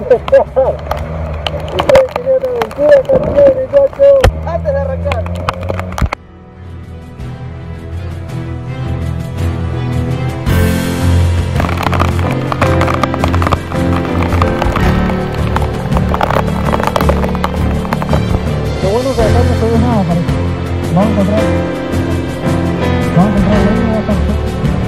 empezar. Ustedes querían aventura también, muchachos. Antes de arrancar. Lo bueno es que acá no se ve nada, parece. Vamos a encontrar leña bastante.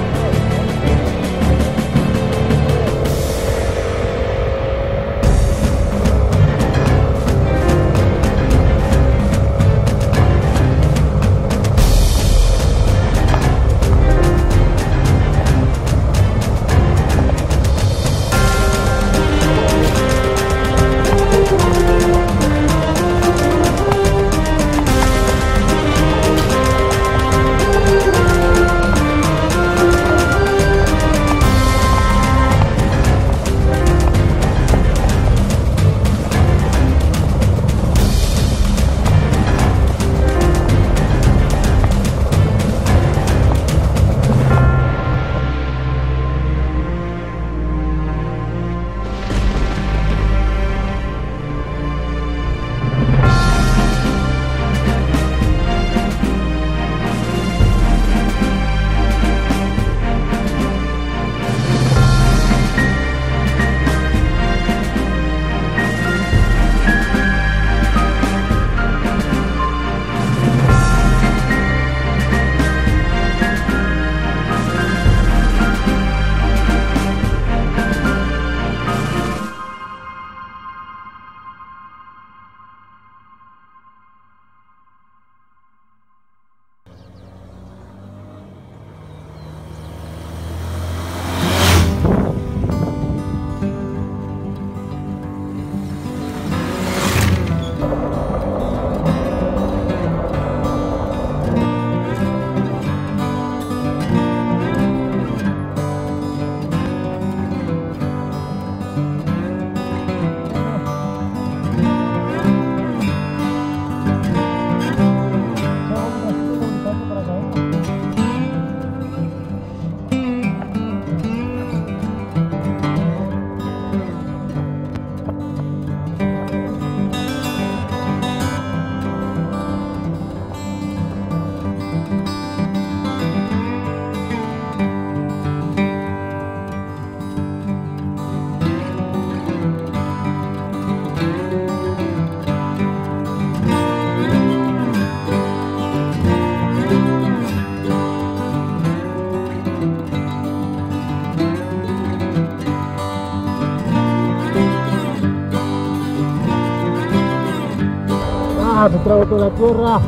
Me trago toda la tierra.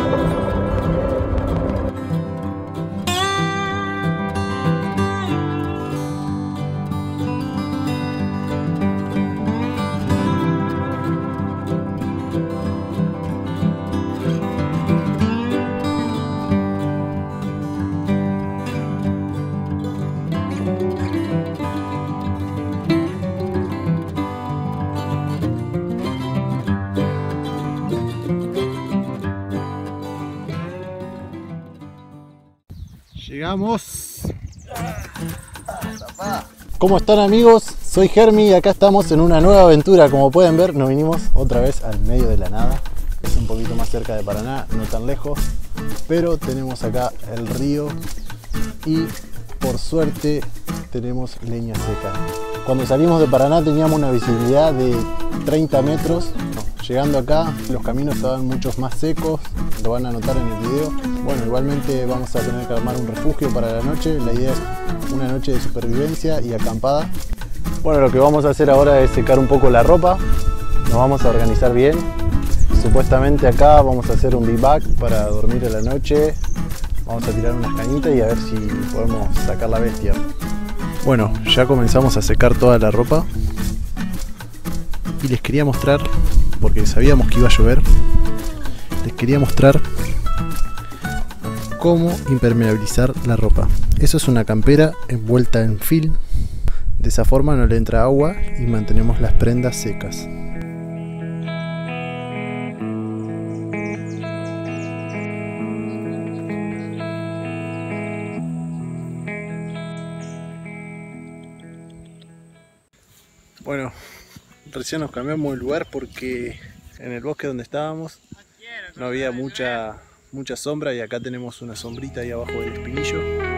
Llegamos. ¿Cómo están, amigos? Soy Germi y acá estamos en una nueva aventura. Como pueden ver, nos vinimos otra vez al medio de la nada. Es un poquito más cerca de Paraná, no tan lejos, pero tenemos acá el río y por suerte tenemos leña seca. Cuando salimos de Paraná teníamos una visibilidad de 30 metros. Llegando acá, los caminos estaban muchos más secos, lo van a notar en el video. Bueno, igualmente vamos a tener que armar un refugio para la noche. La idea es una noche de supervivencia y acampada. Bueno, lo que vamos a hacer ahora es secar un poco la ropa. Nos vamos a organizar bien. Supuestamente acá vamos a hacer un bivac para dormir a la noche. Vamos a tirar unas cañitas y a ver si podemos sacar la bestia. Bueno, ya comenzamos a secar toda la ropa. Y les quería mostrar, porque sabíamos que iba a llover, les quería mostrar cómo impermeabilizar la ropa. Eso es una campera envuelta en film. De esa forma no le entra agua y mantenemos las prendas secas. Bueno, recién nos cambiamos de lugar porque en el bosque donde estábamos no había mucha sombra y acá tenemos una sombrita ahí abajo del espinillo.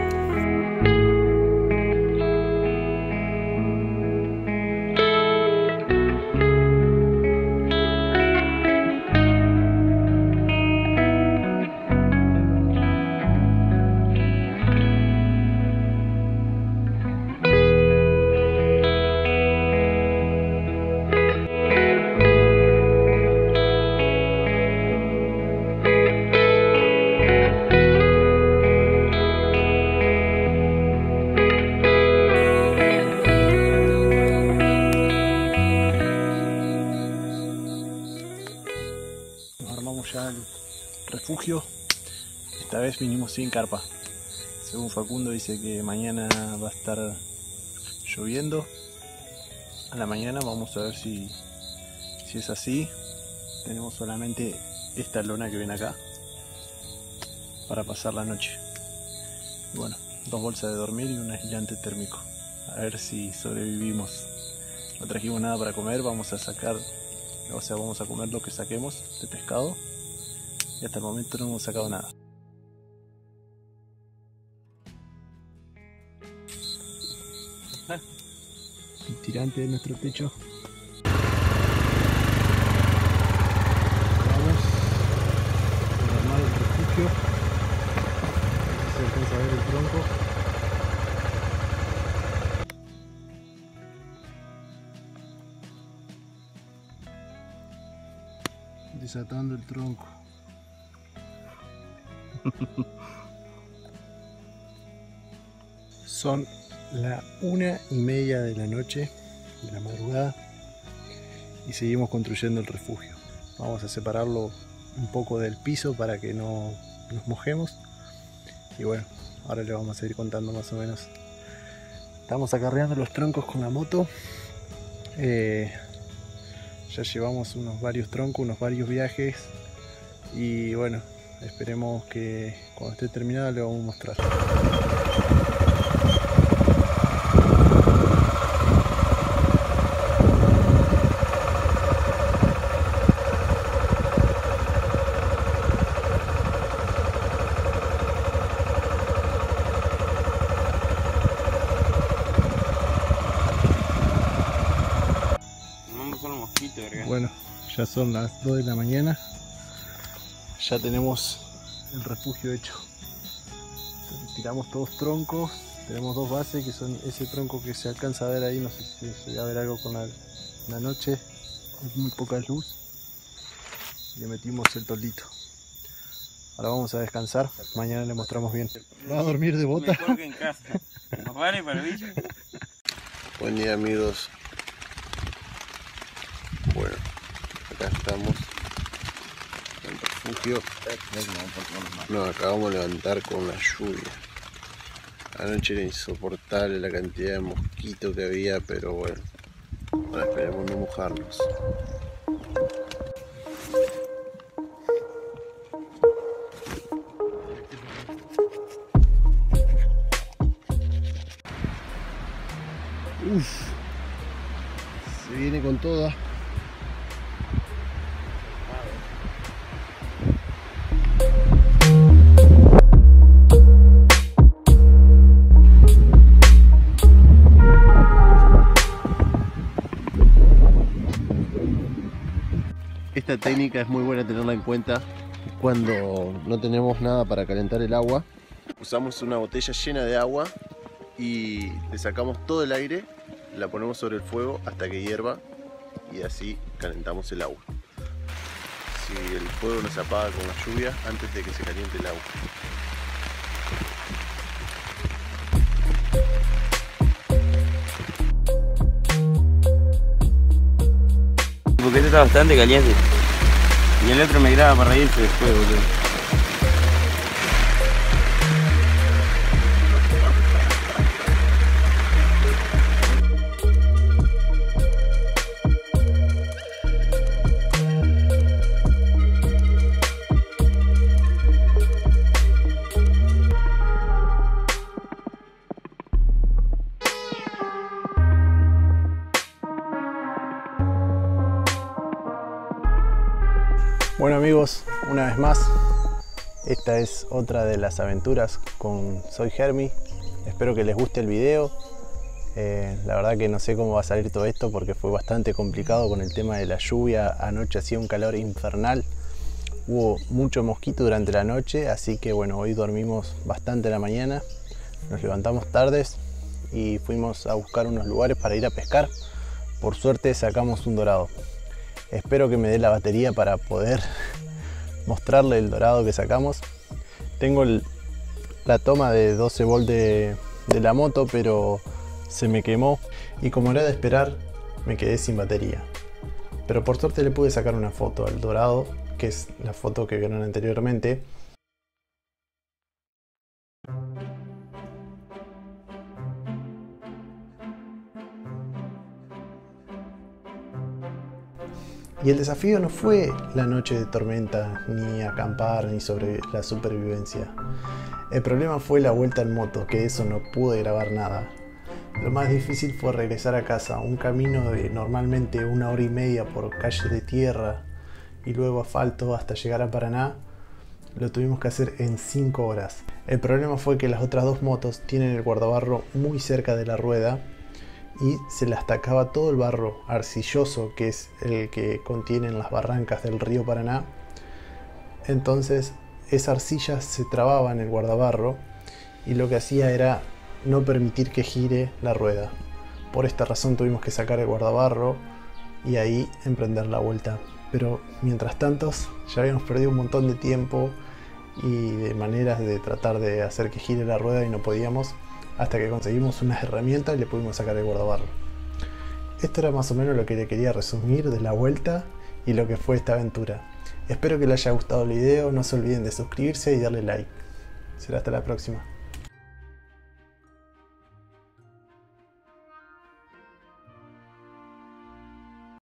Armamos ya el refugio. Esta vez vinimos sin carpa. Según Facundo dice que mañana va a estar lloviendo. A la mañana vamos a ver si es así. Tenemos solamente esta lona que ven acá para pasar la noche. Y bueno, 2 bolsas de dormir y un aislante térmico. A ver si sobrevivimos. No trajimos nada para comer, vamos a comer lo que saquemos de pescado y hasta el momento no hemos sacado nada. El tirante de nuestro techo. Vamos a armar el refugio. No sé si se alcanza a ver el tronco. Desatando el tronco. Son la 1:30 de la noche, de la madrugada, y seguimos construyendo el refugio. Vamos a separarlo un poco del piso para que no nos mojemos. Y bueno, ahora le vamos a ir contando más o menos. Estamos acarreando los troncos con la moto. Ya llevamos varios troncos, varios viajes, y bueno, esperemos que cuando esté terminada le vamos a mostrar. Bueno, ya son las 2 de la mañana. Ya tenemos el refugio hecho. Tiramos todos troncos. Tenemos 2 bases que son ese tronco que se alcanza a ver ahí. No sé si se va a ver algo con la noche. Hay muy poca luz. Le metimos el toldito. Ahora vamos a descansar. Mañana le mostramos bien. ¿Va a dormir de bota? En casa. Vale, para el bicho. Buen día, amigos. Bueno, acá estamos en el refugio. Nos acabamos de levantar con la lluvia. Anoche era insoportable la cantidad de mosquitos que había, pero bueno, ahora esperemos no mojarnos. Se viene con toda. Esta técnica es muy buena tenerla en cuenta cuando no tenemos nada para calentar el agua. Usamos una botella llena de agua y le sacamos todo el aire, la ponemos sobre el fuego hasta que hierva y así calentamos el agua. Si el fuego no se apaga con la lluvia antes de que se caliente el agua. Porque este está bastante caliente. Y el otro me graba para reírse después, boludo. amigos, una vez más, esta es otra de las aventuras con Soy Germi. Espero que les guste el video. La verdad que no sé cómo va a salir todo esto porque fue bastante complicado con el tema de la lluvia. Anoche hacía un calor infernal, hubo mucho mosquito durante la noche, así que bueno, hoy dormimos bastante a la mañana, nos levantamos tardes y fuimos a buscar unos lugares para ir a pescar. Por suerte sacamos un dorado. Espero que me dé la batería para poder mostrarle el dorado que sacamos. Tengo la toma de 12 volt de la moto, pero se me quemó y como era de esperar me quedé sin batería. Pero por suerte le pude sacar una foto al dorado, que es la foto que vieron anteriormente. Y el desafío no fue la noche de tormenta, ni acampar, ni sobre la supervivencia. El problema fue la vuelta en moto, que de eso no pude grabar nada. Lo más difícil fue regresar a casa, un camino de normalmente 1 hora y media por calles de tierra y luego asfalto hasta llegar a Paraná. Lo tuvimos que hacer en 5 horas. El problema fue que las otras 2 motos tienen el guardabarro muy cerca de la rueda y se las tacaba todo el barro arcilloso, que es el que contienen las barrancas del río Paraná. Entonces esa arcilla se trababa en el guardabarro y lo que hacía era no permitir que gire la rueda. Por esta razón tuvimos que sacar el guardabarro y ahí emprender la vuelta. Pero mientras tanto ya habíamos perdido un montón de tiempo y de maneras de tratar de hacer que gire la rueda y no podíamos, hasta que conseguimos unas herramientas y le pudimos sacar el guardabarro. Esto era más o menos lo que le quería resumir de la vuelta y lo que fue esta aventura. Espero que les haya gustado el video, no se olviden de suscribirse y darle like. Será hasta la próxima.